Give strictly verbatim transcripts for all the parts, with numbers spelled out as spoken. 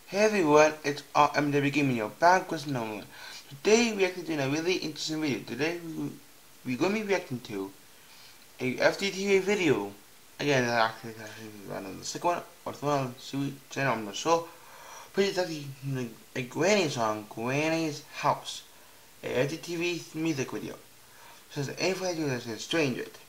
Hey everyone, it's R M W Gaming, your back with Nolan. Today we are actually doing a really interesting video. Today we, we're going to be reacting to a F T T V video. Again, it's actually, actually on the second one or the one on the channel, I'm not sure. But it's actually a Granny song, Granny's House. A F T T V music video. So is there any way to do this is strange it?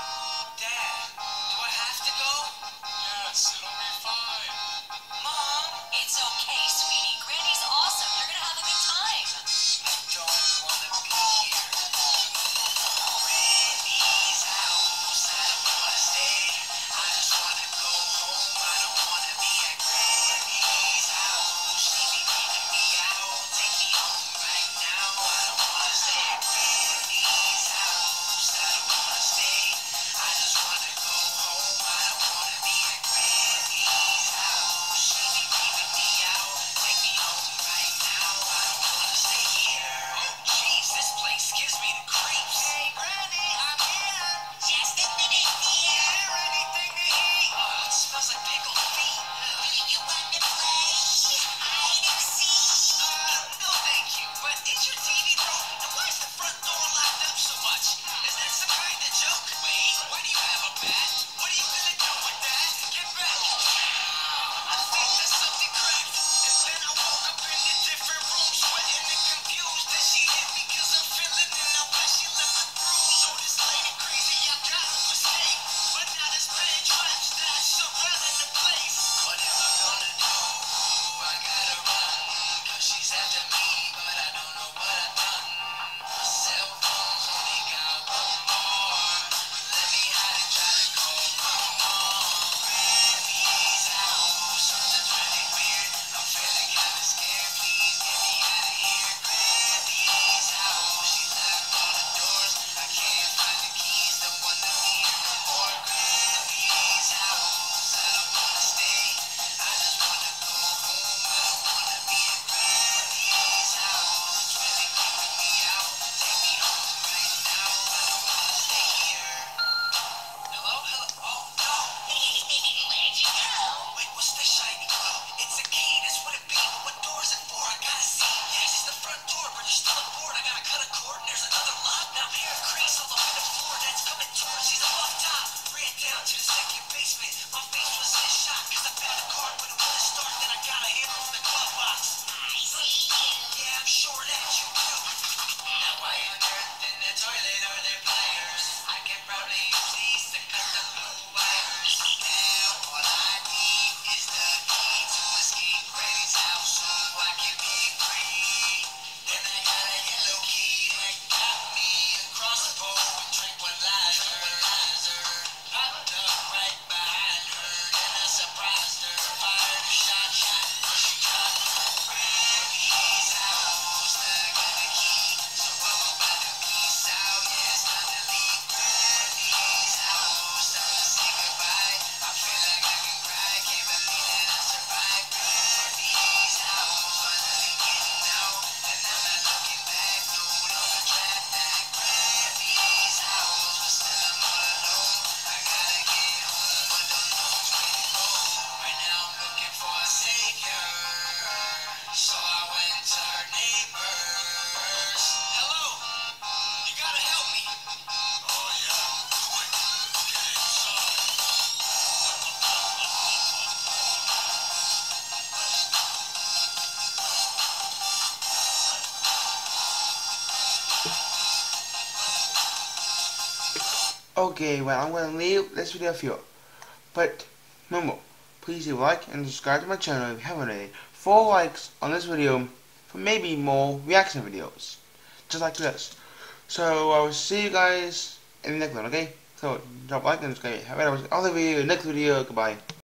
Okay, well, I'm going to leave this video for you. But, remember, please do like and subscribe to my channel if you haven't already. Four likes on this video for maybe more reaction videos. Just like this. So, I will see you guys in the next one, okay? So, drop a like and subscribe. Have a other video, next video, goodbye.